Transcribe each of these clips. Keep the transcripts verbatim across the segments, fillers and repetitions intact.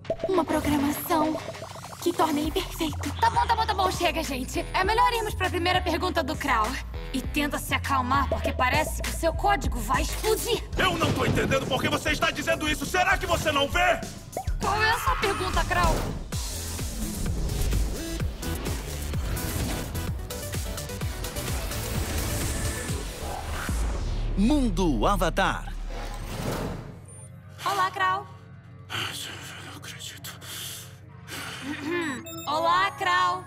Uma programação que torna ele perfeito. Tá bom, tá bom, tá bom. Chega, gente. É melhor irmos pra primeira pergunta do Crow. E tenta se acalmar, porque parece que o seu código vai explodir. Eu não tô entendendo por que você está dizendo isso. Será que você não vê? Qual é a sua pergunta, Crow? Mundo Avatar. Olá, Crow. Não acredito. Olá, Crow.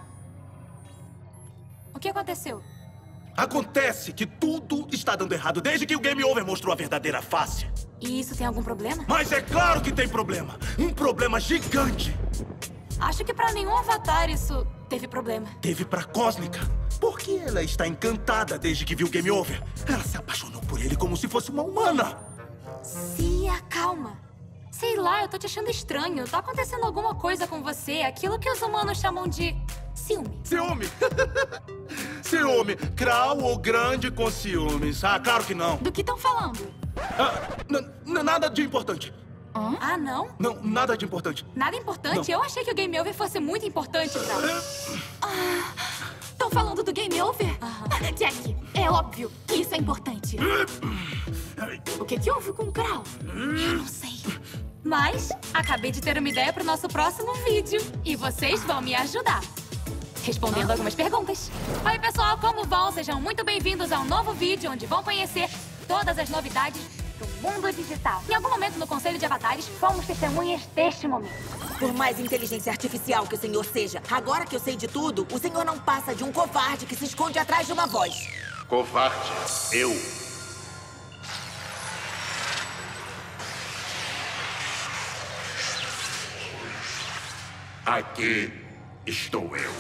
O que aconteceu? Acontece que tudo está dando errado desde que o Game Over mostrou a verdadeira face. E isso tem algum problema? Mas é claro que tem problema. Um problema gigante. Acho que pra nenhum avatar isso teve problema. Teve pra Cósmica. Porque ela está encantada desde que viu o Game Over. Ela se apaixonou por ele como se fosse uma humana. Se acalma. Sei lá, eu tô te achando estranho. Tá acontecendo alguma coisa com você. Aquilo que os humanos chamam de ciúme. Ciúme? Ciúme. Crow ou grande com ciúmes? Ah, claro que não. Do que estão falando? Ah, n- n- nada de importante. Hã? Ah, não? Não, nada de importante. Nada importante? Não. Eu achei que o Game Over fosse muito importante, Crow. Estão falando do Game Over? Aham. Jack, é óbvio que isso é importante. O que que houve com o Crow? Eu não sei. Mas acabei de ter uma ideia pro nosso próximo vídeo. E vocês vão me ajudar. Respondendo algumas perguntas. Oi, pessoal, como vão? Sejam muito bem-vindos a um novo vídeo onde vão conhecer todas as novidades do mundo digital. Em algum momento no Conselho de Avatares, fomos testemunhas deste momento. Por mais inteligência artificial que o senhor seja, agora que eu sei de tudo, o senhor não passa de um covarde que se esconde atrás de uma voz. Covarde, eu. Aqui estou eu.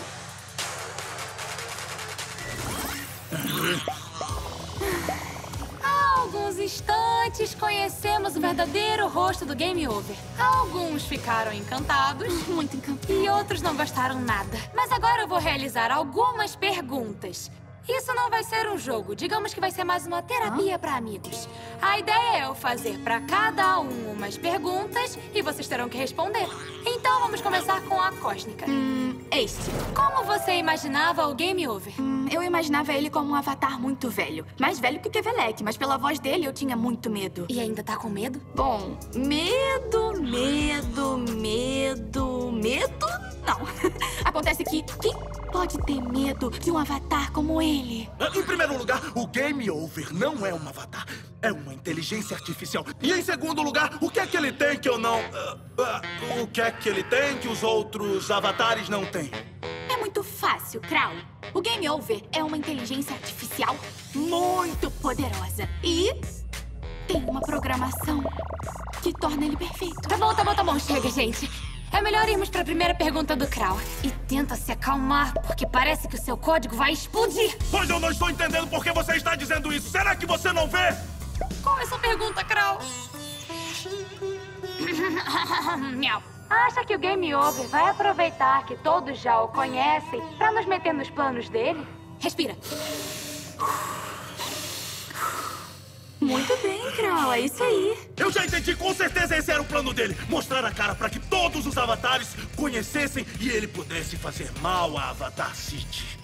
Há alguns instantes conhecemos o verdadeiro rosto do Game Over. Alguns ficaram encantados. Muito encantado. E outros não gostaram nada. Mas agora eu vou realizar algumas perguntas. Isso não vai ser um jogo. Digamos que vai ser mais uma terapia para amigos. A ideia é eu fazer para cada um umas perguntas e vocês terão que responder. Então vamos começar com a Cósmica. Hum, este. Como você imaginava o Game Over? Hum, eu imaginava ele como um avatar muito velho. Mais velho que o Kevelek, mas pela voz dele eu tinha muito medo. E ainda tá com medo? Bom, medo, medo, medo, medo, não. Acontece que quem pode ter medo de um avatar como ele? Em primeiro lugar, o Game Over não é um avatar. É uma inteligência artificial. E em segundo lugar, o que é que ele tem que eu não... ah, ah, o que é que ele tem que os outros avatares não têm? É muito fácil, Crow. O Game Over é uma inteligência artificial muito poderosa. E tem uma programação que torna ele perfeito. Tá bom, tá bom, tá bom. Chega, gente. É melhor irmos pra primeira pergunta do Crow. E tenta se acalmar, porque parece que o seu código vai explodir. Pois eu não estou entendendo por que você está dizendo isso. Será que você não vê? Qual é a sua pergunta, Crow? Miau. Acha que o Game Over vai aproveitar que todos já o conhecem pra nos meter nos planos dele? Respira. Muito bem, Crow. É isso aí. Eu já entendi, com certeza esse era o plano dele. Mostrar a cara para que todos os avatares conhecessem e ele pudesse fazer mal a Avatar City.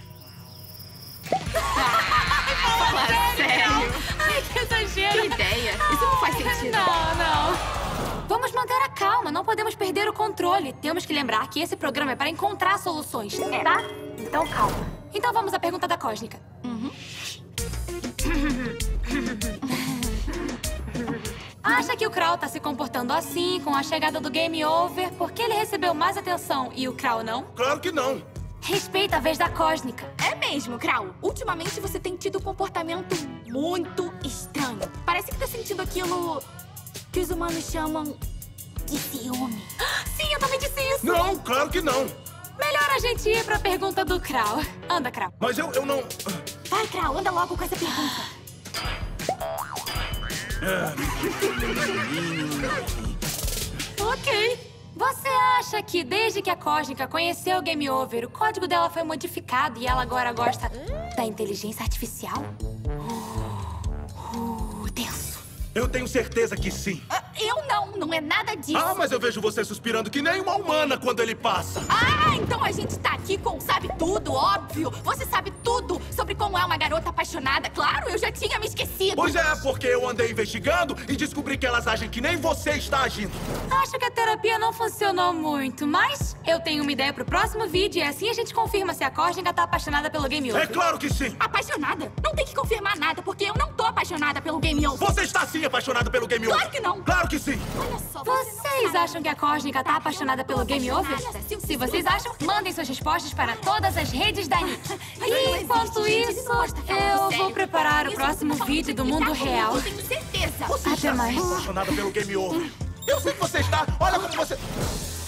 Fala sério. Ai, que exagero. Que ideia. Isso não faz sentido. Não, não. Vamos manter a calma. Não podemos perder o controle. Temos que lembrar que esse programa é para encontrar soluções, tá? Então, calma. Então vamos à pergunta da Cósmica. Uhum. Acha que o Crow tá se comportando assim com a chegada do Game Over porque ele recebeu mais atenção e o Crow não? Claro que não. Respeita a vez da Cósmica. É mesmo, Crow. Ultimamente você tem tido um comportamento muito estranho. Parece que tá sentindo aquilo que os humanos chamam de ciúme. Sim, eu também disse isso. Não, claro que não. Melhor a gente ir pra pergunta do Crow. Anda, Crow. Mas eu, eu não... Vai, Crow, anda logo com essa pergunta. Ok. Você acha que desde que a Cósmica conheceu o Game Over, o código dela foi modificado e ela agora gosta da inteligência artificial? Uh, uh, tenso. Eu tenho certeza que sim. Ah, eu eu não. Não é nada disso. Ah, mas eu vejo você suspirando que nem uma humana quando ele passa. Ah, então a gente tá aqui com Sabe Tudo, óbvio. Você sabe tudo sobre como é uma garota apaixonada. Claro, eu já tinha me esquecido. Pois é, porque eu andei investigando e descobri que elas agem que nem você está agindo. Acho que a terapia não funcionou muito, mas eu tenho uma ideia pro próximo vídeo e assim a gente confirma se a Cósmica tá apaixonada pelo Game Over. É claro que sim. Apaixonada? Não tem que confirmar nada, porque eu não tô apaixonada pelo Game Over. Você está sim apaixonado pelo Game Over. Claro que não. Claro que sim. Olha só, você não Vocês sabe. acham que a Cósmica tá apaixonada pelo Game Over? Se vocês acham, mandem suas respostas para todas as redes da Nick. E enquanto isso, eu vou preparar o próximo vídeo do mundo real. Eu tenho certeza. Você Até está mais. sim apaixonada pelo Game Over. Eu sei que você está. Olha como você...